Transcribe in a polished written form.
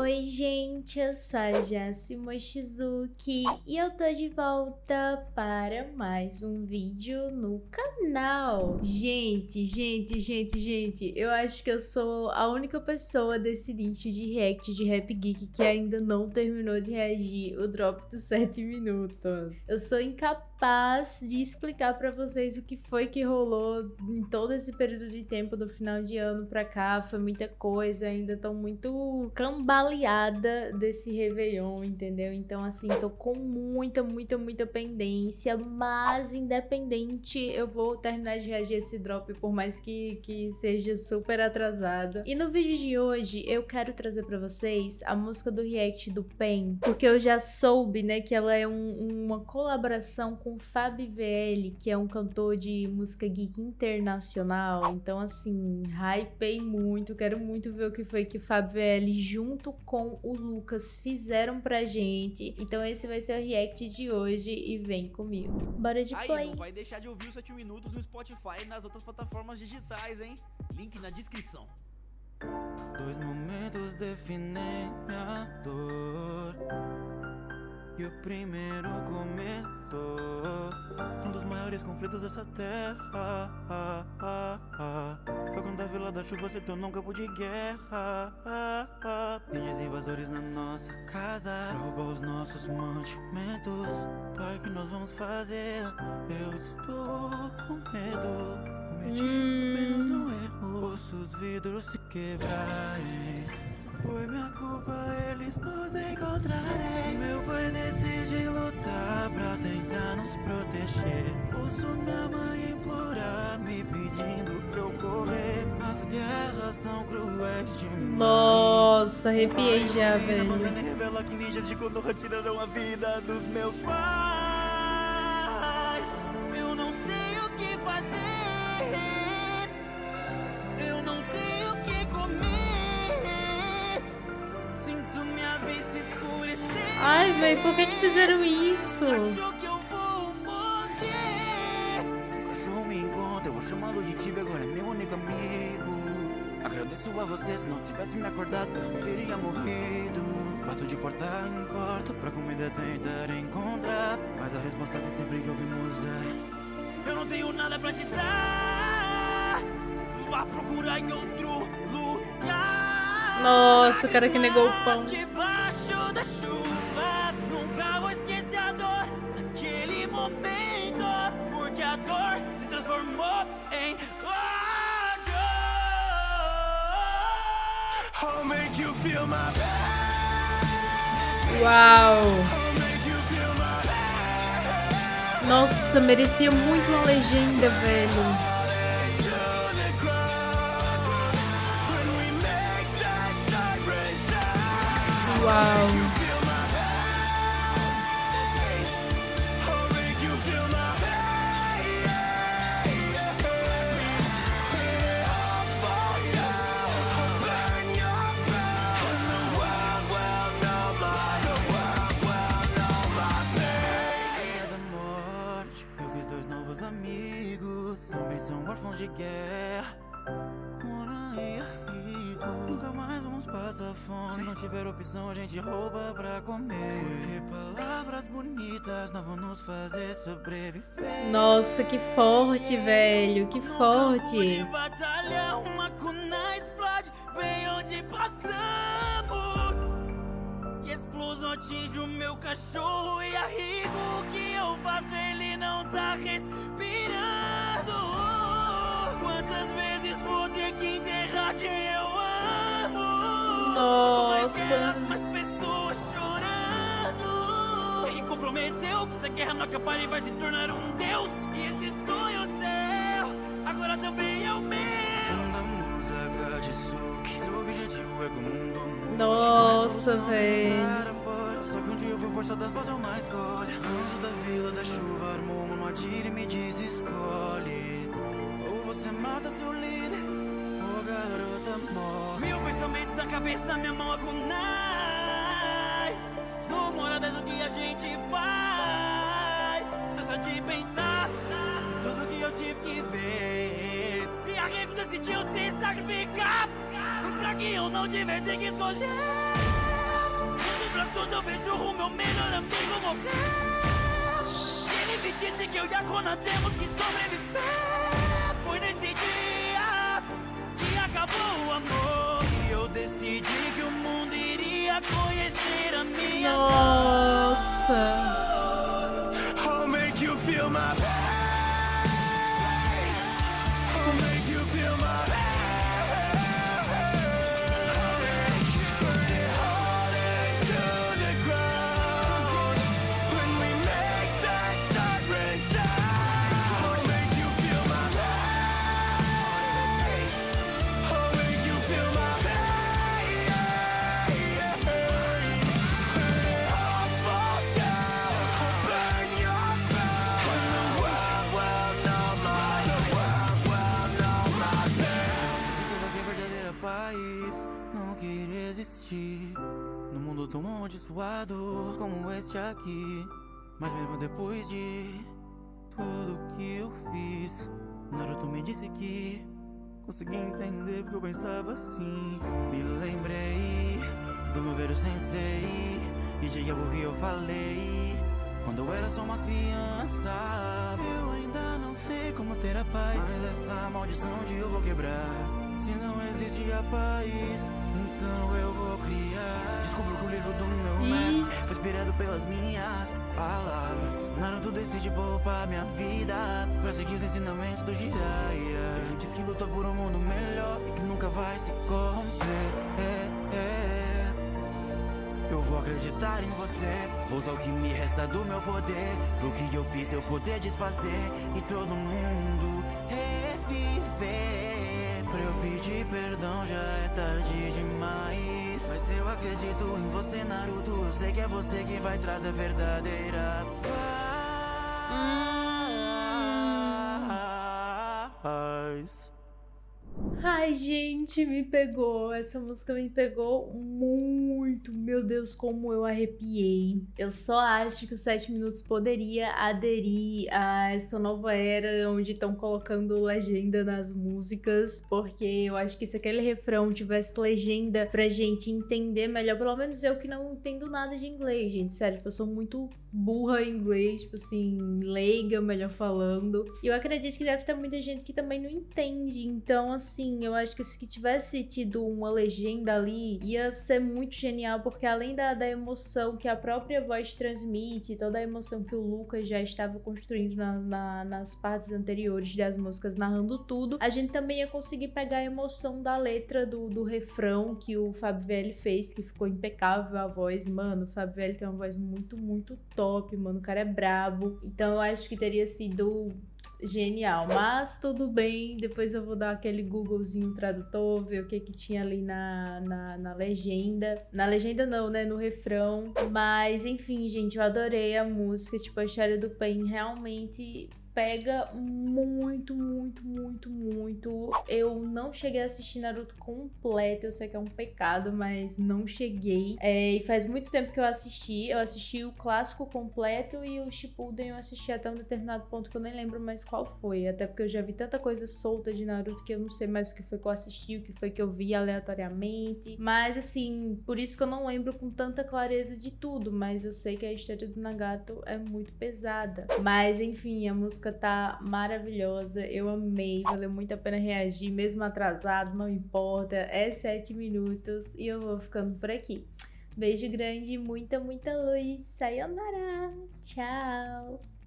Oi gente, eu sou a Jassi Mochizuki e eu tô de volta para mais um vídeo no canal. Gente, eu acho que eu sou a única pessoa desse nicho de react de Rap Geek que ainda não terminou de reagir o drop dos 7 minutos. Eu sou incapaz de explicar pra vocês o que foi que rolou em todo esse período de tempo do final de ano pra cá. Foi muita coisa, ainda tô muito cambaleada desse Réveillon, entendeu? Então assim, tô com muita pendência, mas independente, eu vou terminar de reagir esse drop, por mais que seja super atrasado. E no vídeo de hoje, eu quero trazer pra vocês a música do react do Pen, porque eu já soube, né, que ela é uma colaboração com o Fab VL, que é um cantor de música geek internacional. Então assim, hypei muito, quero muito ver o que foi que o Fab VL junto com o Lucas fizeram pra gente. Então esse vai ser o react de hoje e vem comigo. Bora de play. Aí, não vai deixar de ouvir os 7 minutos no Spotify e nas outras plataformas digitais, hein? Link na descrição. Dois momentos definem minha dor, e o primeiro começou um dos maiores conflitos dessa terra. Foi quando a Vila da Chuva se tornou um campo de guerra. Tinhas invasores na nossa casa, roubou os nossos mantimentos. Pai, o que nós vamos fazer? Eu estou com medo. Cometi apenas um erro. Ouço os vidros se quebrarem. Foi minha culpa eles nos encontrarem. Meu pai decide lutar pra tentar nos proteger. Ouço minha mãe implorar, me pedindo pra eu correr. As guerras são cruéis demais. Nossa, arrepiei já, velho. Mandando revela que ninjas de Konoha tiraram a vida dos meus pais. Eu não sei o que fazer. Eu não tenho o que comer. Sinto minha vista escurecer. Ai, velho, por que fizeram isso? Achou que eu vou morrer. O cachorro me encontra, eu vou chamá-lo de Tibi, agora é meu único amigo. Agradeço a você, se não tivesse me acordado, teria morrido. Bato de porta em porta pra comida tentar encontrar, mas a resposta que sempre ouvimos é: Eu não tenho nada pra te dar. Vá procurar em outro lugar. Nossa, o cara que negou o pão. Debaixo da chuva, nunca vou esquecer a dor daquele momento, porque a dor se transformou em ódio. I'll make you feel my pain. Uau. I'll make you feel my pain. Nossa, merecia muito uma legenda, velho. Uau. eu fiz dois novos amigos, também são órfãos de guerra. Quando é rico, nunca mais vamos passar fome. Se não tiver opção, a gente rouba pra comer. Porque palavras bonitas não vão nos fazer sobreviver. Nossa, que forte, velho, que forte. De batalha, uma cuna explode bem onde passamos. E a explosão atinge o meu cachorro e a Rigo. O que eu faço? Ele não tá respirando. Quantas vezes vou ter que enterrar quem eu amo? Nossa. Mais pessoas chorando. Ele comprometeu que essa guerra não acabar e vai se tornar um deus. E esse sonho seu agora também é o meu. Seu objetivo é que o mundo mude. Nossa, velho. Só que um dia eu fui forçado a fazer uma escolha. Anjo da Vila da Chuva armou uma armadilha e me diz: escolhe. Ou você mata seu líder, ou a garota morre. Mil pensamentos na cabeça, na minha mão a kunai. No morada do que a gente faz. É só de pensar tudo que eu tive que ver. E a Rico decidiu se sacrificar pra que eu não tivesse que escolher. cachorro, meu melhor amigo, morreu. Ele me disse que eu e a Kona temos que sobreviver. Foi nesse dia que acabou o amor. E eu decidi que o mundo iria conhecer a minha Nossa. I'll make you feel my pain. I'll make you feel my pain. Burn it hard into the ground. When we make that sacred sound. I'll make you feel my pain. I'll make you feel my pain. Burn it all fall down. I'll burn your crown. When the world will know my verdadeira paz não quer existir no mundo tão amaldiçoado como este aqui. Mas mesmo depois de tudo que eu fiz, Naruto me disse que consegui entender porque eu pensava assim. Me lembrei do meu velho sensei e de algo que eu falei quando eu era só uma criança. Eu ainda não sei como ter a paz, mas essa maldição de eu vou quebrar. Se não existe a paz, então eu vou criar. Descubro que o livro do meu mestre foi inspirado pelas minhas palavras. Naruto decide poupar minha vida pra seguir os ensinamentos do Jiraiya. Ele diz que lutou por um mundo melhor e que nunca vai se corromper. Eu vou acreditar em você, vou usar o que me resta do meu poder pro que eu fiz eu poder desfazer e todo mundo reviver. Pra eu pedir perdão já é tarde demais, mas eu acredito em você, Naruto. Eu sei que é você que vai trazer a verdadeira paz. Ai, gente, me pegou. Essa música me pegou muito. Meu Deus, como eu arrepiei. Eu só acho que os 7 minutos poderia aderir a essa nova era onde estão colocando legenda nas músicas, porque eu acho que se aquele refrão tivesse legenda pra gente entender melhor, pelo menos eu que não entendo nada de inglês, gente, sério, tipo, eu sou muito burra em inglês, tipo assim, leiga, melhor falando. E eu acredito que deve ter muita gente que também não entende, então assim, eu acho que se tivesse tido uma legenda ali, ia ser muito genial, porque além da emoção que a própria voz transmite, toda a emoção que o Lucas já estava construindo nas partes anteriores das músicas, narrando tudo, a gente também ia conseguir pegar a emoção da letra do refrão que o Fábio Velho fez, que ficou impecável a voz. Mano, o Fábio Velho tem uma voz muito, muito top, mano, o cara é brabo. Então eu acho que teria sido genial, mas tudo bem, depois eu vou dar aquele Googlezinho tradutor, ver o que tinha ali na legenda. Na legenda não, né, no refrão. Mas enfim, gente, eu adorei a música, tipo, a história do Pain realmente pega muito, muito, muito, muito. Eu não cheguei a assistir Naruto completo, eu sei que é um pecado, mas não cheguei. E faz muito tempo que eu assisti o clássico completo e o Shippuden eu assisti até um determinado ponto que eu nem lembro mais qual foi, até porque eu já vi tanta coisa solta de Naruto que eu não sei mais o que foi que eu assisti, o que foi que eu vi aleatoriamente. Mas assim, por isso que eu não lembro com tanta clareza de tudo, mas eu sei que a história do Nagato é muito pesada. Mas enfim, a música tá maravilhosa, eu amei, valeu muito a pena reagir, mesmo atrasado, não importa, é 7 minutos e eu vou ficando por aqui. Beijo grande, muita, muita luz, sayonara, tchau!